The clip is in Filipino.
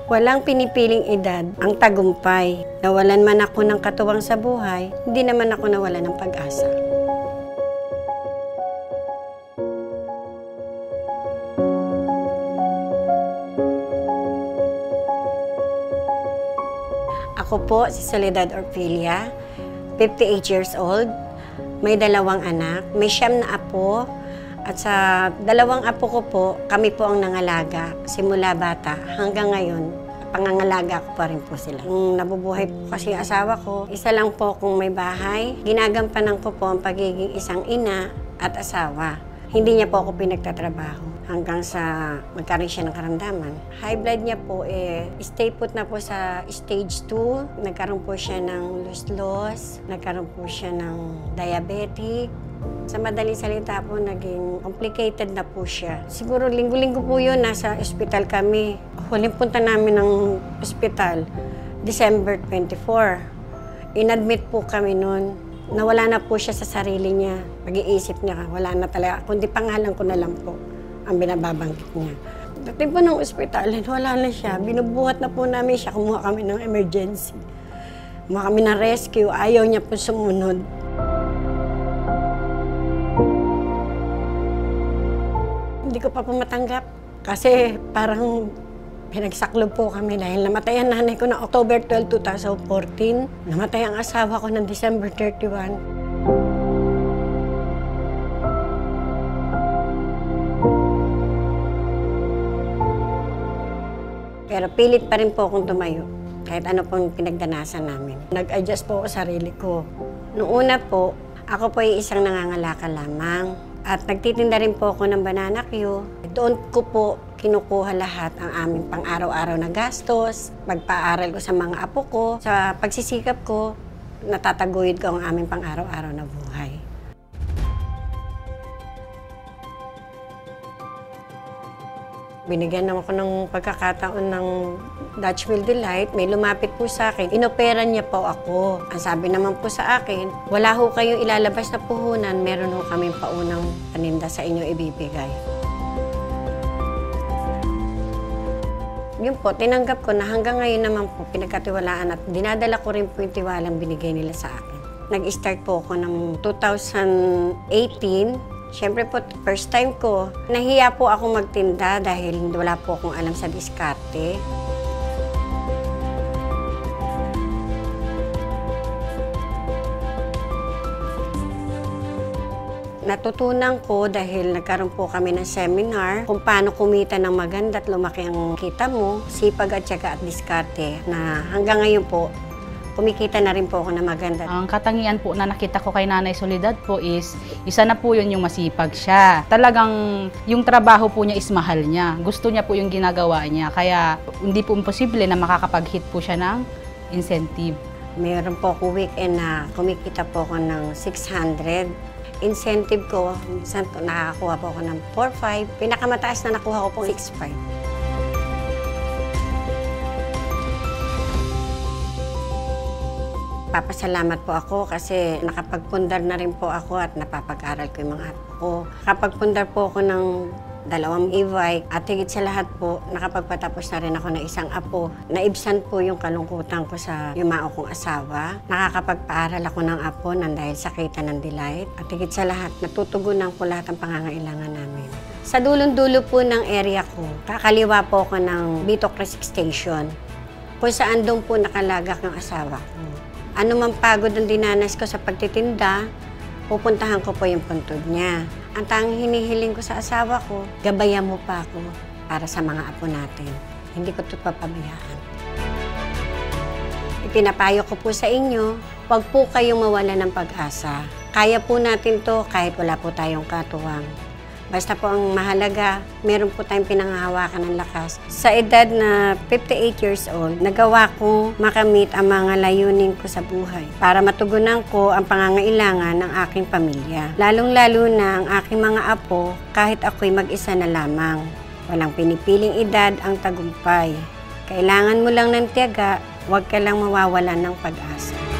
Walang pinipiling edad ang tagumpay. Nawalan man ako ng katuwang sa buhay, hindi naman ako nawalan ng pag-asa. Ako po si Soledad Orfilia, 58 years old, may 2 anak, may 9 na apo, at sa 2 apo ko po, kami po ang nangalaga simula bata hanggang ngayon. Pangangalaga ko pa rin po sila. Nung nabubuhay po kasi yung asawa ko, isa lang po kung may bahay, ginagampanan ko po ang pagiging isang ina at asawa. Hindi niya po ako pinagtatrabaho hanggang sa magkaroon siya ng karamdaman. High blood niya po stay put na po sa stage 2. Nagkaroon po siya ng loss, nagkaroon po siya ng diabetic. Sa madaling salita po, naging complicated na po siya. Siguro linggo-linggo po yun, nasa ospital kami. Huling punta namin ng ospital, December 24. Inadmit po kami noon. Nawala na po siya sa sarili niya. Pag-iisip niya, wala na talaga. Kundi pangalan ko na lang po ang binababanggit niya. Dating po ng ospital, wala na siya. Binubuhat na po namin siya. Kumuha kami ng emergency. Kumuha kami ng rescue. Ayaw niya po sumunod. Hindi ko pa po matanggap. Kasi parang pinagsaklob po kami dahil namatay ang nanay ko na October 12, 2014. Namatay ang asawa ko ng December 31. Pero pilit pa rin po akong tumayo, kahit ano pong pinagdanasan namin. Nag-adjust po ako sa sarili ko. Noong una po, ako po ay isang nangangalakal lamang. At nagtitinda rin po ako ng banana Q. Doon ko po kinukuha lahat ang aming pang-araw-araw na gastos, pagpaaral ko sa mga apo ko, sa pagsisikap ko, natataguyod ko ang aming pang-araw-araw na buhay. Binigyan naman ako ng pagkakataon ng Dutch Mill Delight. May lumapit po sa akin. Inopera niya po ako. Ang sabi naman po sa akin, wala ho kayong ilalabas na puhunan, meron ho kaming paunang paninda sa inyo ibibigay. Yun po, tinanggap ko na hanggang ngayon naman po pinagkatiwalaan at dinadala ko rin po yung tiwalang binigay nila sa akin. Nag-start po ako ng 2018. Siyempre po, first time ko, nahiya po ako magtinda dahil wala po akong alam sa diskarte. Natutunan ko dahil nagkaroon po kami ng seminar kung paano kumita ng maganda at lumaki ang kita mo, sipag at syaga at diskarte na hanggang ngayon po, kumikita na rin po ako na maganda. Ang katangian po na nakita ko kay Nanay Soledad po is, isa na po yun yung masipag siya. Talagang yung trabaho po niya is mahal niya. Gusto niya po yung ginagawa niya. Kaya hindi po imposible na makakapag-hit po siya ng incentive. Mayroon po ako weekend na kumikita po ako ng 600. Incentive ko, minsan po nakakakuha po ako ng 4-5. Pinakamataas na nakuha ko po 6-5. Papasalamat po ako kasi nakapagpundar na rin po ako at napapag-aral ko yung mga apo ko. Nakapagpundar po ako ng 2 e-bike at higit sa lahat po, nakapagpatapos na rin ako ng isang apo. Naibsan po yung kalungkutan ko sa yumao kong asawa. Nakakapagpaaral ako ng apo nang dahil sa kita ng Delight. At higit sa lahat, natutugunan ko lahat ng pangangailangan namin. Sa dulong-dulo po ng area ko, kakaliwa po ako ng Bitok Resik Station, kung saan doon po nakalagak ng asawa ko. Ano mang pagod ang dinanas ko sa pagtitinda, pupuntahan ko po yung puntod niya. Ang tanging hinihiling ko sa asawa ko, gabayan mo pa ako para sa mga apo natin. Hindi ko ito papabayaan. Ipinapayo ko po sa inyo, huwag po kayong mawala ng pag-asa. Kaya po natin to kahit wala po tayong katuwang. Basta po ang mahalaga, meron po tayong pinanghahawakan ng lakas. Sa edad na 58 years old, nagawa ko makamit ang mga layunin ko sa buhay para matugunan ko ang pangangailangan ng aking pamilya. Lalong-lalo na ang aking mga apo kahit ako'y mag-isa na lamang. Walang pinipiling edad ang tagumpay. Kailangan mo lang ng tiyaga, huwag ka lang mawawalan ng pag-asa.